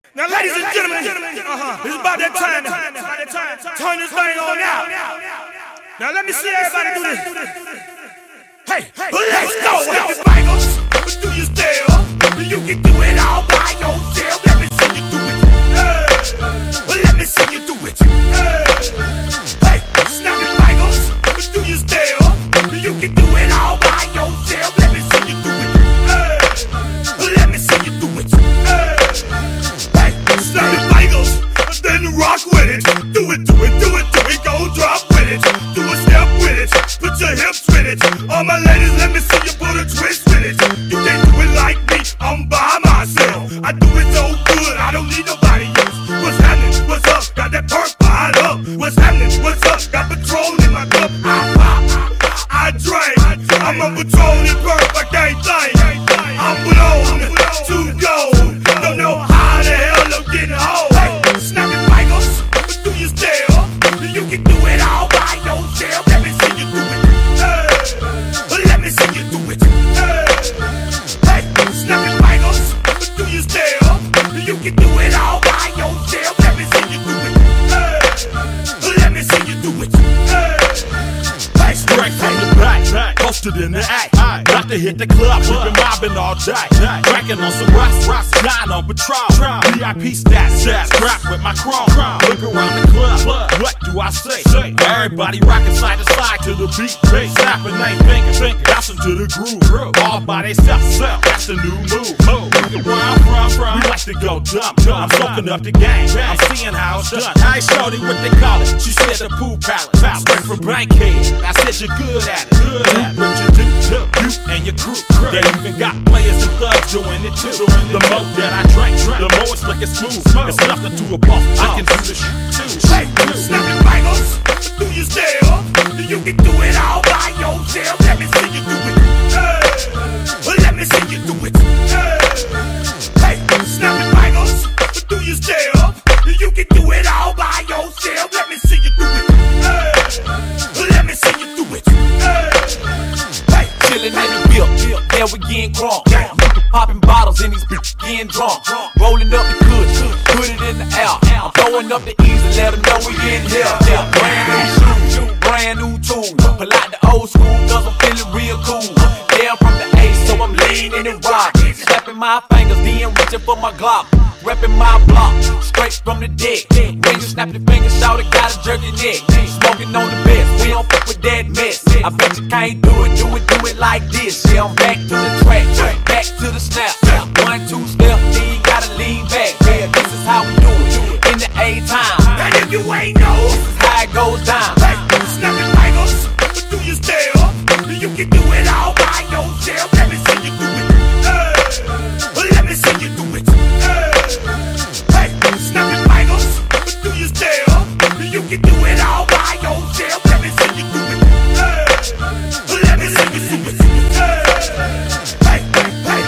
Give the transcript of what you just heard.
Now, ladies and gentlemen, it's about that time. Turn this thing on out. Now, let me see everybody do this. Hey, let's go. Let's go. Do you still? You can do it all by yourself. Let me see you do it. Let me see you do it. Hey, snap your fingers. Do you still? You can do it all by yourself. Let me see you do it. Let me see you do it. Snap your fingers, then rock with it. Do it, do it, do it, do it. Go drop with it. Do a step with it. Put your hips with it. All my ladies, let me see you put a twist with it. You can't do it like me, I'm by myself. I do it so good, I don't need nobody else. What's happening? What's up? Got that perk fired up. What's happening? What's up? Got Patron in my cup. I drink. I'm a Patron and perk, I can't think. I'm blown to go. Don't know how the hell I'm getting home. Hey, snap your fingers, do you still? You can do it all by yourself. Let me see you do it. Let me see you do it. Hey, snap your fingers, do you still? You can do it all by yourself. Let me see you do it. Let me see you do it. Hey, straight from the back, posted in the act. Got to hit the club, we've been mobbing all day. Cracking on some rocks, nine on Patron. VIP stats, crap with my chrome. Look around the club, what do I say? Everybody rocking side to side to the beat. Snapping they finger, bouncing to the groove. All by themselves, that's the new move. Where I'm from, we like to go dumb. I'm soaking up the game, I'm seeing how it's done. I showed it what they call it, she said the pool palette. Straight from Bankhead, I said you're good at it. What you do, you and your crew. They even got players and thugs doing it too. The more that I drink, the more it's looking smooth. It's nothing to a boss, I can do this shit too. Hey, snap your fingers, do you still? You can do it all by yourself. Let me see you do it. Let me see you do it. Hey, snap your fingers, do you still? You can do it all by yourself. Let me see you do it. Let me see you do it. Chillin' in the whip, there we getting crunk. Popping bottles in these bitches getting drunk. Rolling up the kush, put it in the air. I'm throwing up the easy, let them know we getting here. Brand new shoes, brand new tools. Pull out the old school, cause I'm feeling real cool. Yeah, I'm from the A, so I'm leaning and rockin'. Snapping my fingers, then reaching for my Glock. Reppin' my block, straight from the deck. When you snap your fingers, shout it, gotta jerk your neck. Smoking on the best, we don't fuck with that mess. I bet you can't do it like this. Yeah, I'm back to the track, back to the snap. 1, 2 step, then you gotta lean back. Yeah, this is how we do it in the A time. And if you ain't know, this is how it goes down. Hey, snap your fingers, do you still? You can do it all by yourself. Let me see you do it. Let me see you do it. Hey, snap your fingers, do you still? You can do it all by yourself. Let me see you do it. Let me see you do it. Hey,